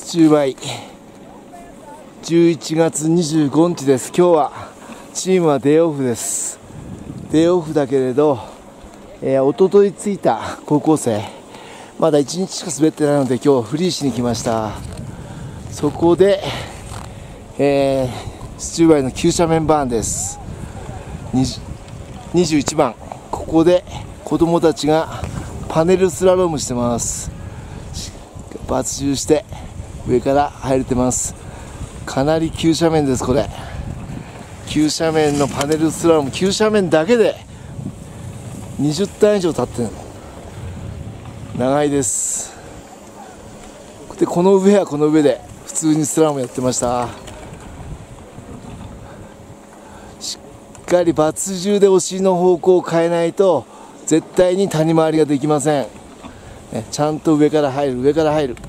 チューバイ11月25日です。今日はチームはデーオフです。デーオフだけれど、一昨日着いた高校生まだ1日しか滑ってないので今日フリーしに来ました。そこで、スチューバイの急斜面バーンです。21番、ここで子供たちがパネルスラロームしてます。抜重して上から入れてます。かなり急斜面です。これ急斜面のパネルスラローム、急斜面だけで20ターン以上立ってる。長いです。でこの上はこの上で普通にスラロームやってました。しっかり抜重でお尻の方向を変えないと絶対に谷回りができません。ちゃんと上から入る、上から入る。